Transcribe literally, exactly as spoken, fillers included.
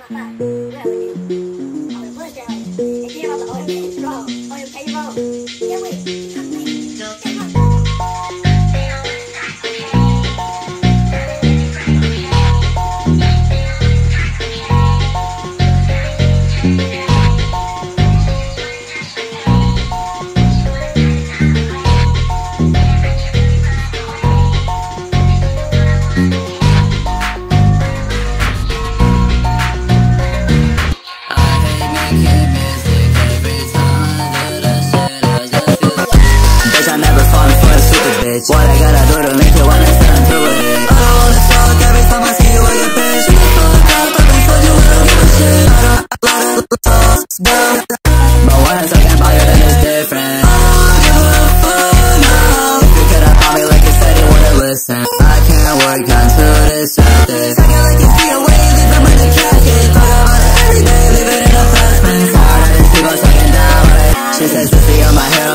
What I gotta do to make you wanna stand through it? I don't wanna talk every time I see you, I get pissed. You fuck up, I've been told you I don't give a shit. I don't let it talk down. But when I'm talking about you, then it's different. I don't give a fuck now. If you could've called me like you said you wouldn't listen. I can't work until this Saturday. Talking like you see away, leave them in the casket. Talk about it every day, leave it in a plastic. Hard as people talking down, right? She says, "Pussy, you're my hero."